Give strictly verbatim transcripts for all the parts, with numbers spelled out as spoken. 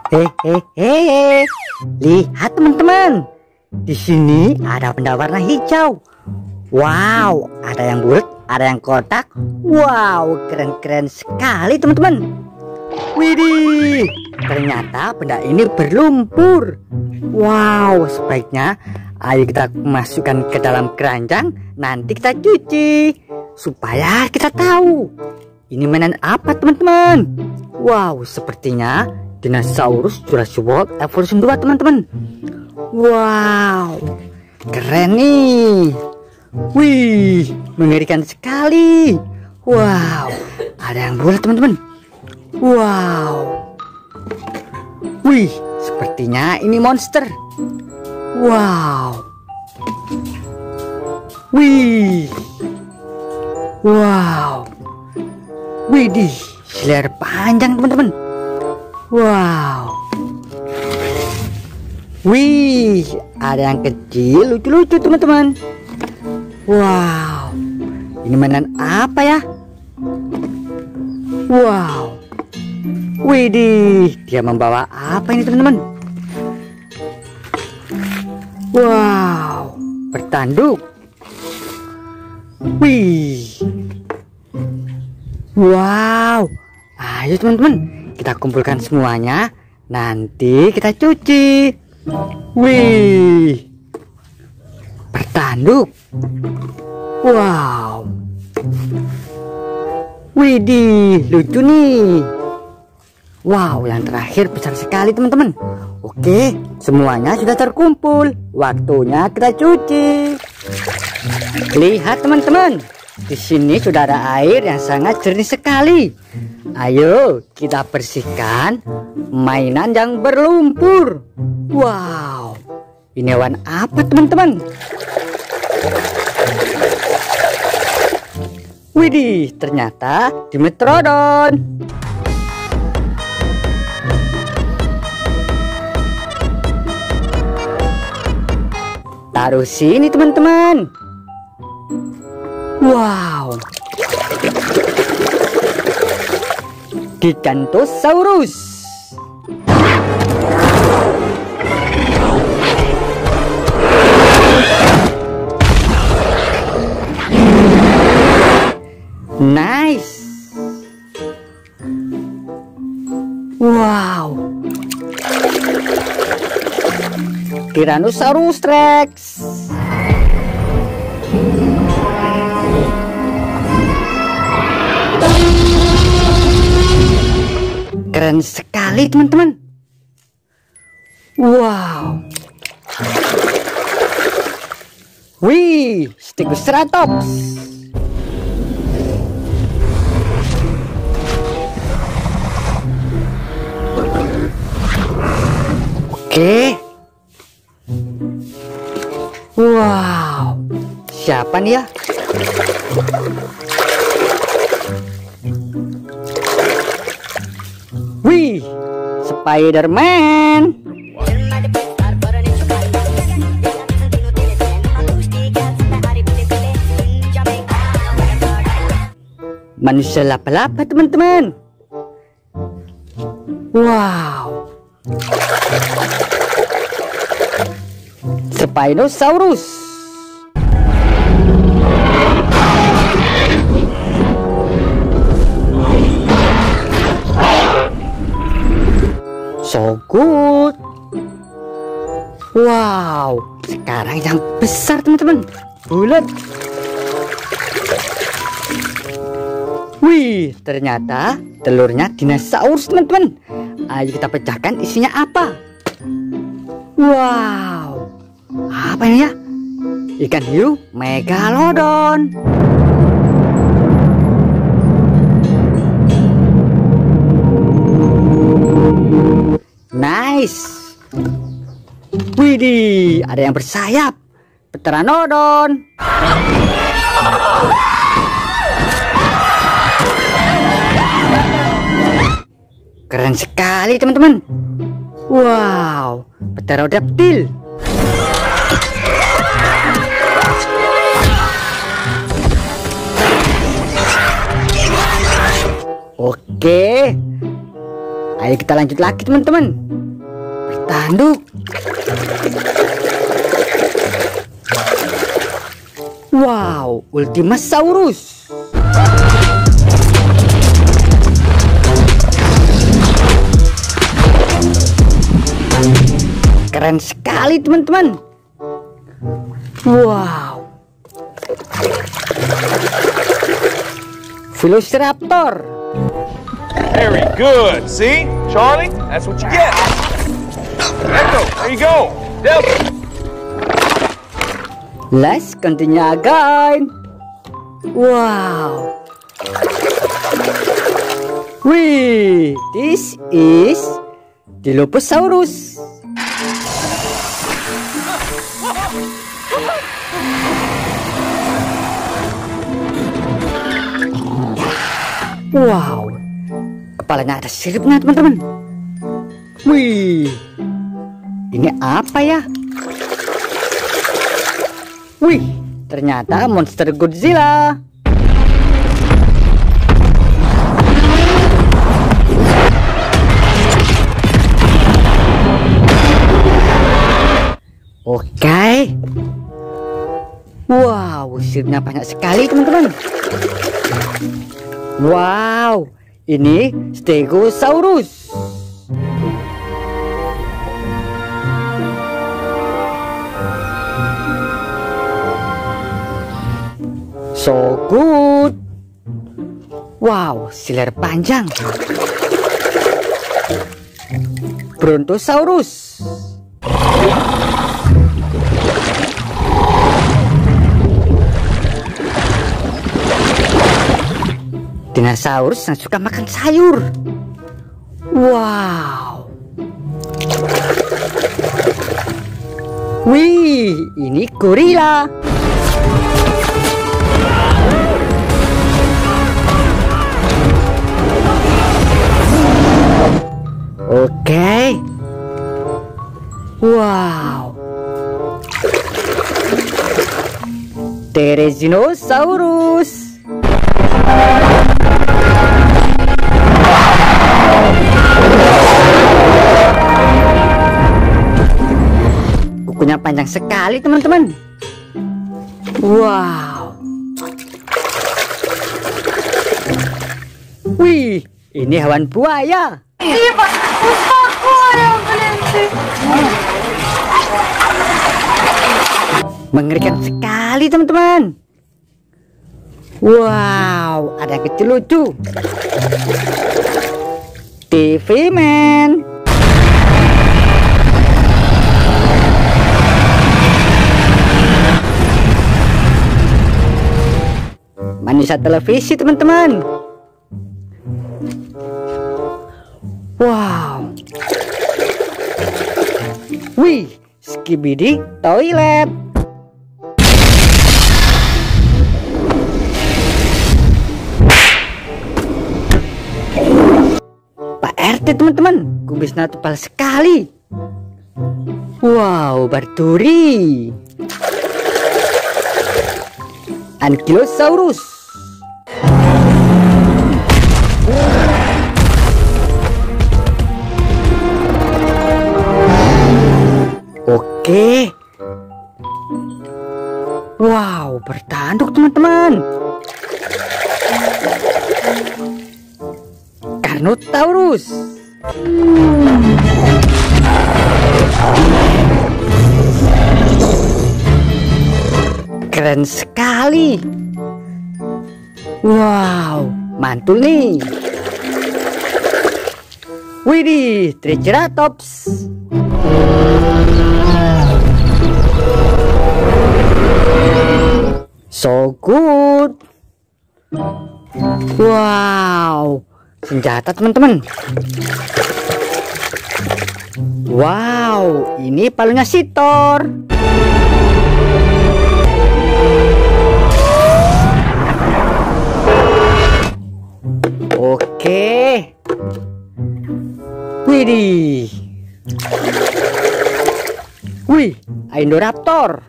Hehehe, lihat teman-teman, di sini ada benda warna hijau. Wow, ada yang bulat, ada yang kotak. Wow, keren-keren sekali teman-teman. Widih, ternyata benda ini berlumpur. Wow, sebaiknya ayo kita masukkan ke dalam keranjang, nanti kita cuci supaya kita tahu ini mainan apa teman-teman. Wow, sepertinya dinosaurus Jurassic World Evolution dua teman-teman. Wow, keren nih. Wih, mengerikan sekali. Wow, ada yang bulat teman-teman. Wow. Wih, sepertinya ini monster. Wow. Wih. Wow. Widih, leher panjang teman-teman. Wow. Wih, ada yang kecil lucu-lucu teman-teman. Wow. Ini mainan apa ya? Wow. Widih, dia membawa apa ini teman-teman? Wow, bertanduk. Wih. Wow. Ayo teman-teman, kita kumpulkan semuanya, nanti kita cuci. Wih, bertanduk. Wow. Widih, lucu nih. Wow, yang terakhir besar sekali teman-teman. Oke, semuanya sudah terkumpul. Waktunya kita cuci. Lihat teman-teman, di sini sudah ada air yang sangat jernih sekali. Ayo kita bersihkan mainan yang berlumpur. Wow, ini hewan apa teman-teman? Widih, ternyata Dimetrodon. Taruh sini teman-teman. Wow, Gigantosaurus. Nice. Wow, Tyrannosaurus Rex. Keren sekali teman-teman. Wow. Wih, Stegoceratops. Oke. Wow, siapa nih ya? Wih, Spider-Man. Manusia lapa-lapa teman-teman. Wow. Spinosaurus. So good. Wow, sekarang yang besar teman-teman, bulat. Wih, ternyata telurnya dinosaurus teman-teman. Ayo kita pecahkan, isinya apa? Wow, apa ini ya? Ikan hiu megalodon. Nice. Widih, ada yang bersayap. Pteranodon. Keren sekali teman-teman. Wow, Pterodactyl. Oke, Ayo kita lanjut lagi teman-teman. Bertanduk. Wow, Ultimasaurus. Keren sekali teman-teman. Wow. Velociraptor. Very good. See, Charlie? That's what you get. Echo, there you go. Delta. Let's continue again. Wow. Wih, this is Dilophosaurus. Wow, kepalanya ada siripnya teman-teman. Wih, ini apa ya? Wih, ternyata monster Godzilla. Oke. Wow, siripnya banyak sekali teman-teman. Wow, ini Stegosaurus. So good. Wow, siler panjang. Brontosaurus. Dinosaurus yang suka makan sayur. Wow. Wih, ini gorila. Oke. Wow. Therizinosaurus. Kukunya panjang sekali teman-teman. Wow. Wih, ini hewan buaya. Iya Pak, aku yang berhenti. Mengerikan sekali teman-teman. Wow, ada yang kecil lucu. T V Man. Manusia televisi teman-teman. Wow. Wih, Skibidi toilet. Pak R T teman-teman, kumisnya tebal sekali. Wow, berduri. Ankylosaurus. Oke. Wow, bertanduk teman-teman. Carnotaurus. Keren sekali. Wow, mantul nih. Widih, Triceratops. So good. Wow, senjata teman-teman. Wow, ini palunya si Thor. Oke. Widih. Wih, Indoraptor.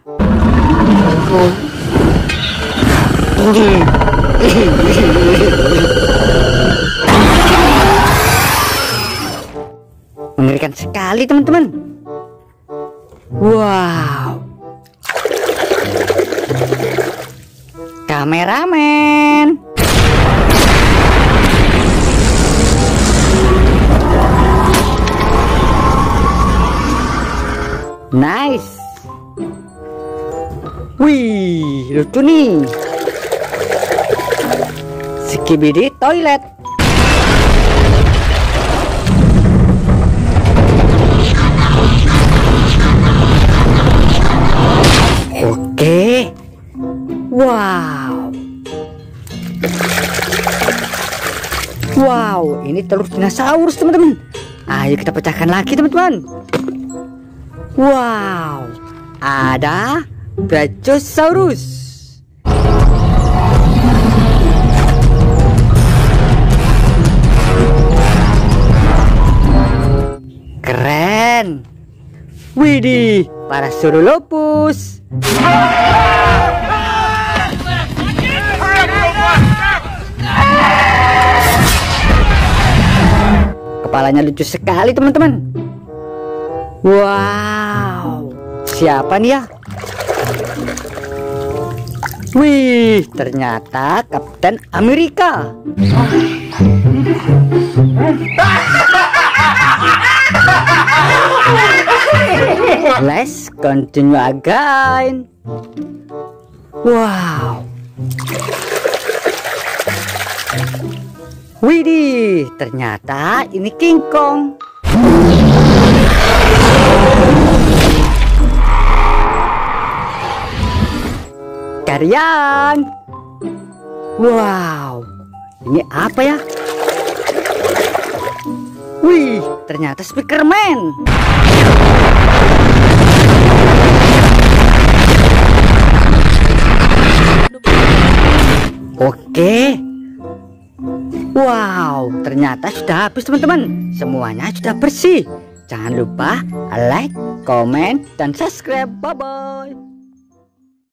Mengerikan sekali teman-teman. Wow. Kameramen. Nice. Wih, lucu nih. Skibidi toilet. Oke. Wow. Wow, ini telur dinosaurus teman-teman. Ayo kita pecahkan lagi teman-teman. Wow, ada Brachiosaurus. Keren. Widih, Parasaurolophus. Kepalanya lucu sekali teman-teman. Wow, siapa nih ya? Wih, ternyata Kapten Amerika. Let's continue again. Wow. Widih, ternyata ini King Kong. Karian. Wow, ini apa ya? Wih, ternyata Speakerman. Oke. Wow, ternyata sudah habis teman-teman. Semuanya sudah bersih. Jangan lupa like, comment, dan subscribe. Bye-bye.